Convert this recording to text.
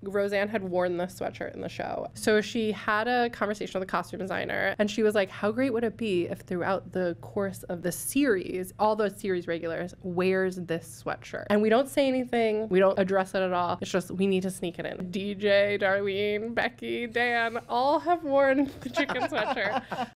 Roseanne had worn this sweatshirt in the show. So she had a conversation with the costume designer, and she was like, how great would it be if throughout the course of the series, all those series regulars wears this sweatshirt? And we don't say anything. We don't address it at all. It's just, we need to sneak it in. DJ, Darlene, Becky, Dan, all have worn the chicken sweatshirt.